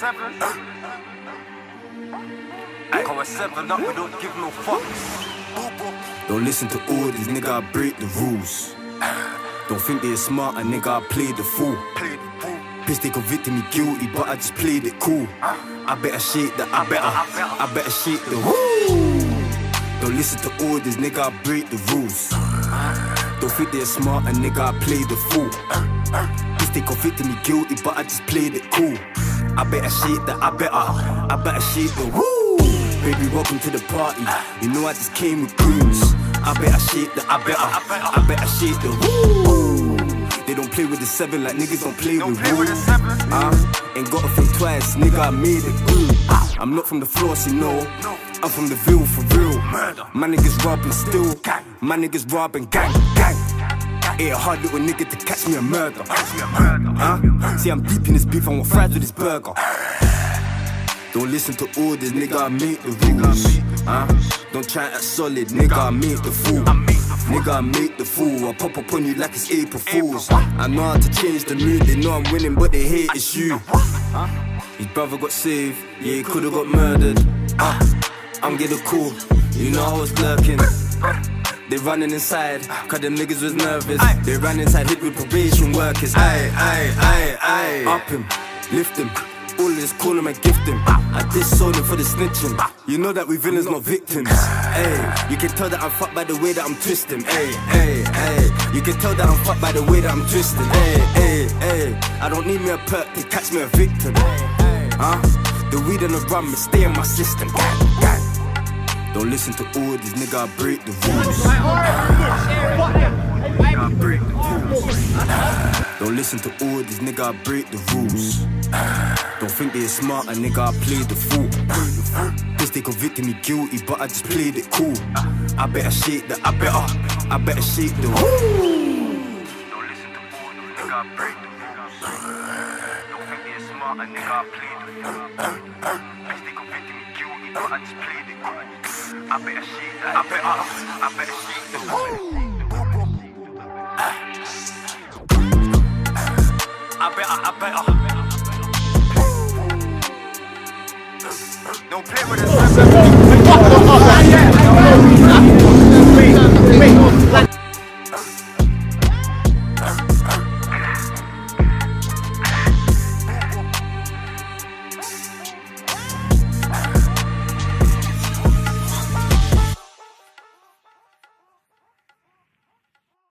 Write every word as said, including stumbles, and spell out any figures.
seven. I call a seven up, we don't give no fucks. Don't listen to orders, nigga, I break the rules. Don't think they're smart, and nigga, I play the fool. Piss, they convicted me guilty, but I just played it cool. I better shake the, I better, I better shake the woo. Don't listen to orders, nigga, I break the rules. Don't think they're smart, and nigga, I play the fool. Piss, they convicted me guilty, but I just played it cool. I better shake the, I better, I better shake the woo. Baby, welcome to the party. You know I just came with goons. I better shake the, I better, I better shake the woo. They don't play with the seven like niggas don't play Don't with play with the rules. seven. Uh, ain't gotta think twice, nigga, I made it good. I'm not from the floss, you know. I'm from the Ville for real. My niggas robbing still. My niggas robbing gang, gang. Ain't a hard little nigga to catch me a murder. Huh? See, I'm deep in this beef, I want fries with this burger. Don't listen to orders, nigga, I make the rules. Huh? Don't try to act solid, nigga, I make the fool. Nigga, I make the fool. I pop up on you like it's April Fools. I know how to change the mood, they know I'm winning, but they hate it's you. His brother got saved, yeah, he could've got murdered. uh, I'm getting cool, you know I was lurking. They running inside, cause them niggas was nervous. They ran inside, hit with probation workers. Aye, aye, aye, aye. Up him, lift him, all of this call him and gift him. I disown him for the snitching. You know that we villains, not victims. Ay, you can tell that I'm fucked by the way that I'm twisting. Ay, ay, ay. You can tell that I'm fucked by the way that I'm twisting. Ay, ay, ay. I don't need me a perk to catch me a victim. Huh? The weed and the rum is stay in my system. Gang, gang. Don't listen to orders, nigga, I break the rules. Nigga, I break the rules. Don't listen to orders, nigga, I break the rules. Don't think they're smart, and nigga, I play the fool. Cause they convicted me guilty, but I just played it cool. I better shake the, I better, I better shake the woo. Don't listen to orders, nigga, I break the rules. Don't think they're smart, and nigga, I play the fool. Cause they convicted me guilty, but I just played it cool. I better shake the, I better, I better shake the woo. I better, I better. Don't play with us.